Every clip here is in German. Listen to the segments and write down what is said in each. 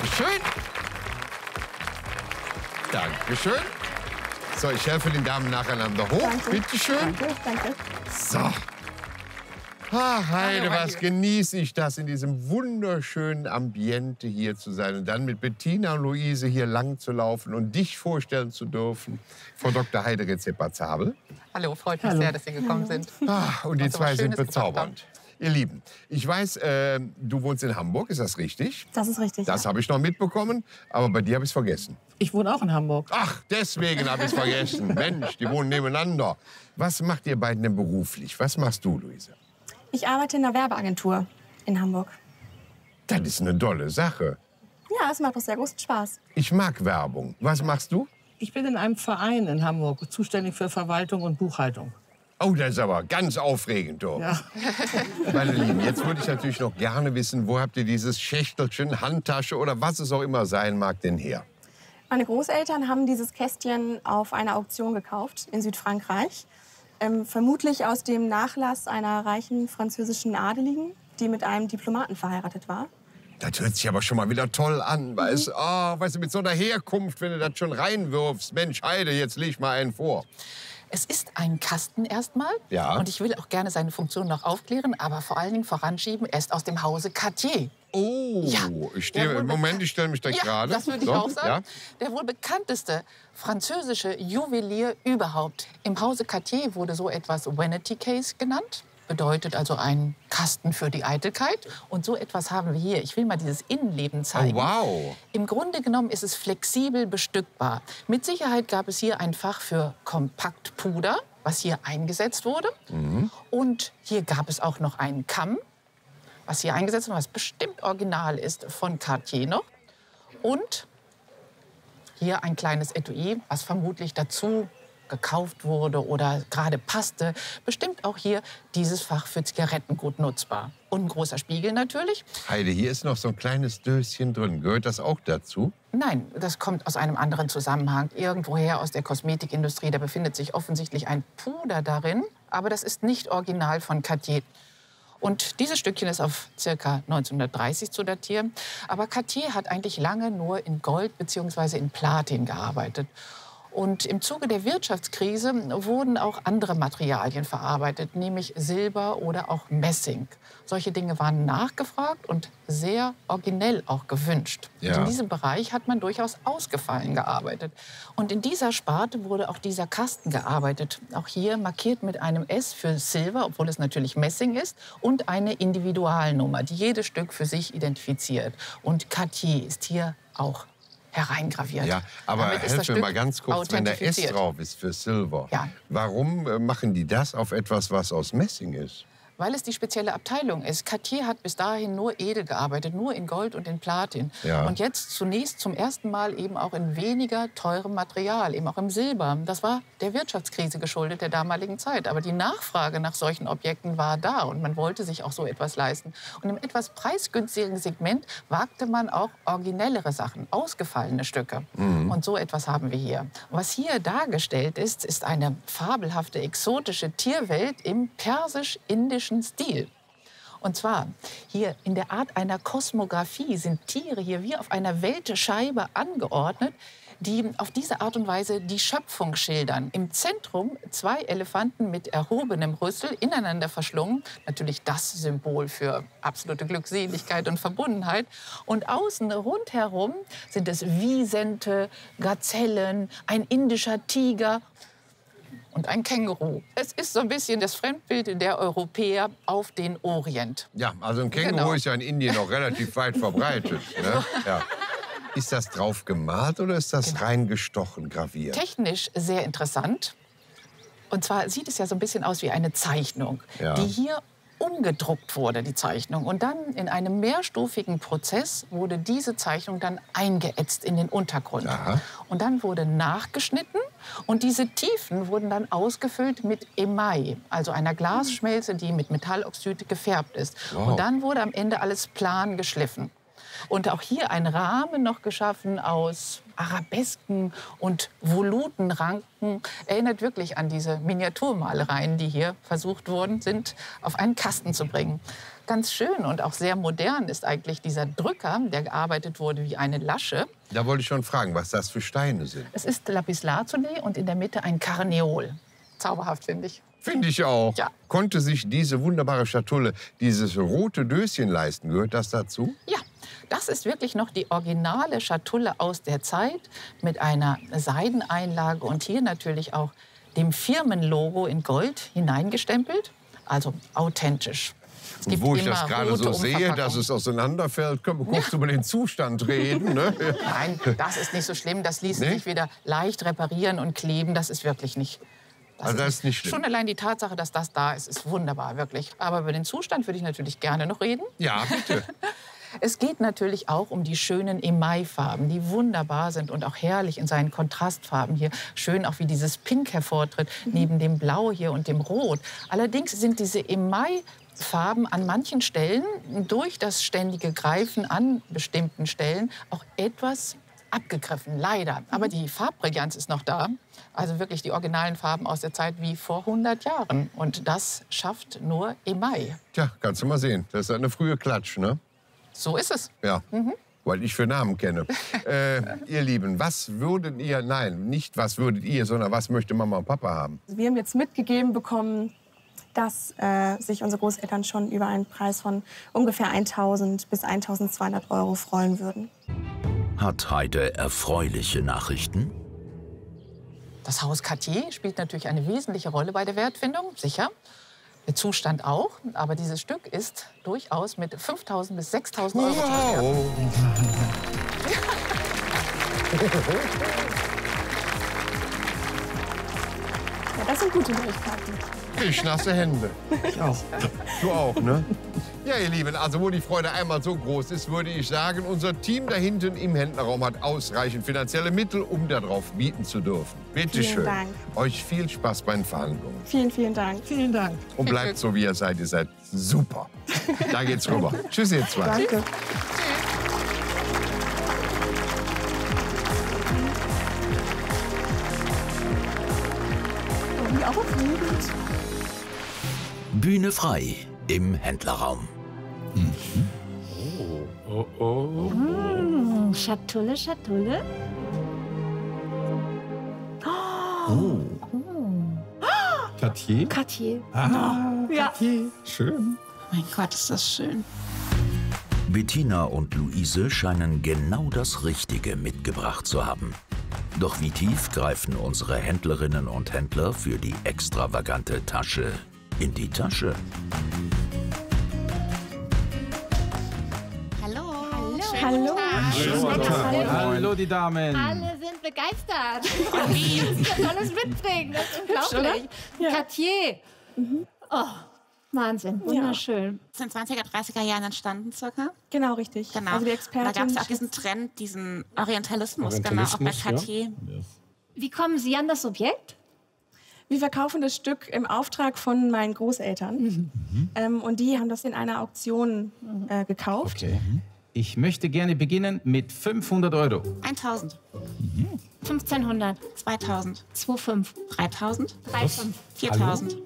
Dankeschön. Dankeschön. So, ich helfe den Damen nacheinander hoch. Danke. Bitte schön. Danke, danke. So. Ach, Heide, was genieße ich das, in diesem wunderschönen Ambiente hier zu sein und dann mit Bettina und Luise hier lang zu laufen und dich vorstellen zu dürfen. Frau Dr. Heide Rezept-Zabel. Hallo, freut mich sehr, dass Sie gekommen sind. Und die Was so was zwei sind Schönes gebracht haben. bezaubernd. Ihr Lieben, ich weiß, du wohnst in Hamburg, ist das richtig? Das ist richtig. Das ja. habe ich noch mitbekommen, aber bei dir habe ich es vergessen. Ich wohne auch in Hamburg. Ach, deswegen habe ich es vergessen. Mensch, die wohnen nebeneinander. Was macht ihr beiden denn beruflich? Was machst du, Luise? Ich arbeite in einer Werbeagentur in Hamburg. Das ist eine tolle Sache. Ja, es macht doch sehr großen Spaß. Ich mag Werbung. Was machst du? Ich bin in einem Verein in Hamburg, zuständig für Verwaltung und Buchhaltung. Oh, das ist aber ganz aufregend, du. Ja. Meine Lieben, jetzt würde ich natürlich noch gerne wissen, wo habt ihr dieses Schächtelchen, Handtasche oder was es auch immer sein mag, denn her? Meine Großeltern haben dieses Kästchen auf einer Auktion gekauft in Südfrankreich. Vermutlich aus dem Nachlass einer reichen französischen Adeligen, die mit einem Diplomaten verheiratet war. Das hört sich aber schon mal wieder toll an, weißt du? Weißt du, mit so einer Herkunft, wenn du das schon reinwirfst. Mensch, Heide, jetzt leg mal einen vor. Es ist ein Kasten erstmal. Ja. Und ich will auch gerne seine Funktion noch aufklären, aber vor allen Dingen voranschieben, er ist aus dem Hause Cartier. Oh, Ja. ich stehe, Moment, ich stelle mich da Ja, gerade. das würde ich So, auch sagen. ja. Der wohl bekannteste französische Juwelier überhaupt. Im Hause Cartier wurde so etwas Vanity Case genannt. Bedeutet also ein Kasten für die Eitelkeit. Und so etwas haben wir hier. Ich will mal dieses Innenleben zeigen. Oh, wow. Im Grunde genommen ist es flexibel bestückbar. Mit Sicherheit gab es hier ein Fach für Kompaktpuder, was hier eingesetzt wurde. Und hier gab es auch noch einen Kamm, was hier eingesetzt wurde, was bestimmt original ist von Cartier noch. Und hier ein kleines Etui, was vermutlich dazu gekauft wurde oder gerade passte. Bestimmt auch hier dieses Fach für Zigaretten gut nutzbar. Und ein großer Spiegel natürlich. Heide, hier ist noch so ein kleines Döschen drin. Gehört das auch dazu? Nein, das kommt aus einem anderen Zusammenhang. Irgendwoher aus der Kosmetikindustrie. Da befindet sich offensichtlich ein Puder darin. Aber das ist nicht original von Cartier. Und dieses Stückchen ist auf ca. 1930 zu datieren. Aber Cartier hat eigentlich lange nur in Gold bzw. in Platin gearbeitet. Und im Zuge der Wirtschaftskrise wurden auch andere Materialien verarbeitet, nämlich Silber oder auch Messing. Solche Dinge waren nachgefragt und sehr originell auch gewünscht. Ja. Und in diesem Bereich hat man durchaus ausgefallen gearbeitet. Und in dieser Sparte wurde auch dieser Kasten gearbeitet. Auch hier markiert mit einem S für Silber, obwohl es natürlich Messing ist, und eine Individualnummer, die jedes Stück für sich identifiziert. Und Cartier ist hier auch hereingraviert. Ja, aber Damit ist helf das mir mal Stück ganz kurz, wenn der S authentifiziert. drauf ist für Silber. Ja. Warum machen die das auf etwas, was aus Messing ist? Weil es die spezielle Abteilung ist. Cartier hat bis dahin nur edel gearbeitet, nur in Gold und in Platin. Ja. Und jetzt zunächst zum ersten Mal eben auch in weniger teurem Material, eben auch im Silber. Das war der Wirtschaftskrise geschuldet der damaligen Zeit. Aber die Nachfrage nach solchen Objekten war da und man wollte sich auch so etwas leisten. Und im etwas preisgünstigeren Segment wagte man auch originellere Sachen, ausgefallene Stücke. Und so etwas haben wir hier. Was hier dargestellt ist, ist eine fabelhafte, exotische Tierwelt im persisch-indischen Stil. Und zwar hier in der Art einer Kosmographie sind Tiere hier wie auf einer Weltscheibe angeordnet, die auf diese Art und Weise die Schöpfung schildern. Im Zentrum 2 Elefanten mit erhobenem Rüssel, ineinander verschlungen. Natürlich das Symbol für absolute Glückseligkeit und Verbundenheit. Und außen rundherum sind es Wisente, Gazellen, ein indischer Tiger und ein Känguru. Es ist so ein bisschen das Fremdbild der Europäer auf den Orient. Ja, also ein Känguru Genau. ist ja in Indien noch relativ weit verbreitet. Ne? Ja. Ist das drauf gemalt oder ist das rein gestochen, graviert? Technisch sehr interessant. Und zwar sieht es ja so ein bisschen aus wie eine Zeichnung, Ja. die hier umgedruckt wurde, die Zeichnung. Und dann in einem mehrstufigen Prozess wurde diese Zeichnung dann eingeätzt in den Untergrund. Aha. Und dann wurde nachgeschnitten und diese Tiefen wurden dann ausgefüllt mit Email, also einer Glasschmelze, die mit Metalloxid gefärbt ist. Wow. Und dann wurde am Ende alles plan geschliffen. Und auch hier ein Rahmen noch geschaffen aus Arabesken und Volutenranken. Erinnert wirklich an diese Miniaturmalereien, die hier versucht worden sind, auf einen Kasten zu bringen. Ganz schön und auch sehr modern ist eigentlich dieser Drücker, der gearbeitet wurde wie eine Lasche. Da wollte ich schon fragen, was das für Steine sind. Es ist Lapislazuli und in der Mitte ein Karneol. Zauberhaft, finde ich. Finde ich auch. Ja. Konnte sich diese wunderbare Schatulle dieses rote Döschen leisten? Gehört das dazu? Ja, das ist wirklich noch die originale Schatulle aus der Zeit mit einer Seideneinlage und hier natürlich auch dem Firmenlogo in Gold hineingestempelt. Also authentisch. Es gibt Wo ich immer das gerade rote so sehe, Umverpackung. dass es auseinanderfällt, können wir kurz über den Zustand reden. Ne? Nein, das ist nicht so schlimm. Das ließe Nee? sich wieder leicht reparieren und kleben. Das ist wirklich nicht. Also das ist nicht schlimm. Schon allein die Tatsache, dass das da ist, ist wunderbar, wirklich. Aber über den Zustand würde ich natürlich gerne noch reden. Ja, bitte. Es geht natürlich auch um die schönen Emailfarben, die wunderbar sind und auch herrlich in seinen Kontrastfarben hier. Schön auch, wie dieses Pink hervortritt, neben dem Blau hier und dem Rot. Allerdings sind diese Emailfarben an manchen Stellen durch das ständige Greifen an bestimmten Stellen auch etwas abgegriffen, leider. Aber die Farbbrillanz ist noch da. Also wirklich die originalen Farben aus der Zeit wie vor 100 Jahren. Und das schafft nur Email. Tja, kannst du mal sehen. Das ist eine frühe Klatsch, ne? So ist es. Ja, weil ich für Namen kenne. Ihr Lieben, was würdet ihr, nein, nicht was würdet ihr, sondern was möchte Mama und Papa haben? Wir haben jetzt mitgegeben bekommen, dass sich unsere Großeltern schon über einen Preis von ungefähr 1.000 bis 1.200 € freuen würden. Hat Heide erfreuliche Nachrichten? Das Haus Cartier spielt natürlich eine wesentliche Rolle bei der Wertfindung, sicher. Der Zustand auch. Aber dieses Stück ist durchaus mit 5.000 bis 6.000 € teuer. Wow. Ja, das sind gute Neuigkeiten. Ich nasse Hände. Ich auch. Du auch, ne? Ja, ihr Lieben, also wo die Freude einmal so groß ist, würde ich sagen, unser Team da hinten im Händlerraum hat ausreichend finanzielle Mittel, um darauf bieten zu dürfen. Bitte Vielen schön. Dank. Euch viel Spaß bei den Verhandlungen. Vielen, vielen Dank. Vielen Dank. Und bleibt so, wie ihr seid. Ihr seid super. Da geht's rüber. Tschüss, ihr zwei. Danke. Wie aufregend. Bühne frei im Händlerraum. Schatulle, Schatulle. Cartier? Cartier. Ja. Cartier. Schön. Mein Gott, ist das schön. Bettina und Luise scheinen genau das Richtige mitgebracht zu haben. Doch wie tief greifen unsere Händlerinnen und Händler für die extravagante Tasche in die Tasche? Hallo. Hallo. Hallo, die Damen. Alle sind begeistert. Wie ihr alles mitbringen. Das ist unglaublich. Cartier. Oh, Wahnsinn. Wunderschön. Das ist in den 20er, 30er Jahren entstanden, circa. Genau, richtig. Genau. Also die Da Expertin. gab es auch diesen Trend, diesen Orientalismus, genau, auch bei Orientalismus, ja. Cartier. Wie kommen Sie an das Objekt? Wir verkaufen das Stück im Auftrag von meinen Großeltern. Und die haben das in einer Auktion gekauft. Okay. Ich möchte gerne beginnen mit 500 €. 1.000, 1500. 2.000, 2,5. 3.000, 3,5. 4.000.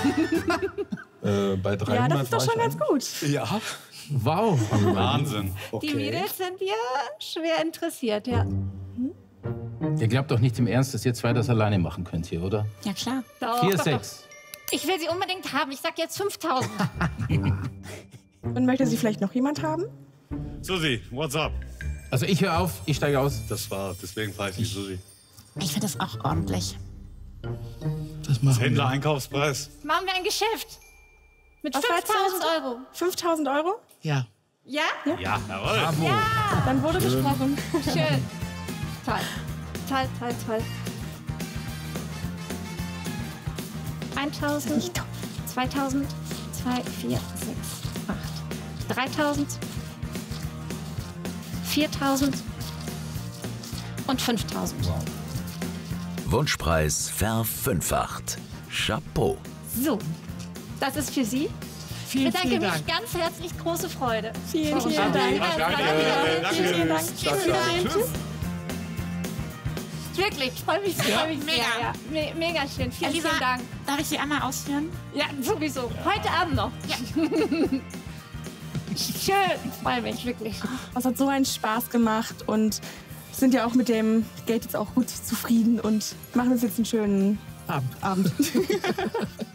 Bei 300 Ja, das ist doch schon ganz gut. Ja. Wow. Wahnsinn. Die Mädels sind ja schwer interessiert, ja. Ihr glaubt doch nicht im Ernst, dass ihr zwei das alleine machen könnt hier, oder? Ja, klar. Doch, 4, doch, doch. 6. Ich will sie unbedingt haben. Ich sag jetzt 5.000. Und möchte sie vielleicht noch jemand haben? Susi, what's up? Also ich höre auf, ich steige aus. Deswegen frage ich dich, Susi. Ich finde das auch ordentlich. Das machen wir. Händler-Einkaufspreis. Machen wir ein Geschäft. Mit Was 5.000 sagst du? €. 5.000 €? Ja. Ja? Ja, jawohl. Dann wurde gesprochen. Schön. Toll. Toll, toll, toll. 1.000, 2.000, 2, 4, 6, 8, 3.000, 4.000 und 5.000. Wunschpreis verfünffacht. Chapeau. So, das ist für Sie. Vielen, Ich bedanke vielen mich Dank. ganz herzlich. Große Freude. Vielen, vielen Dank. Vielen Dank. Tschüss. Wirklich, ich freue mich, freu mich mega. sehr. Ja. Mega schön. Vielen, Elisa, vielen Dank. darf ich Sie einmal ausführen? Ja, sowieso. Heute Abend noch. Schön, ich freue mich wirklich. Es hat so einen Spaß gemacht und sind ja auch mit dem Geld jetzt auch gut zufrieden und machen uns jetzt einen schönen Abend.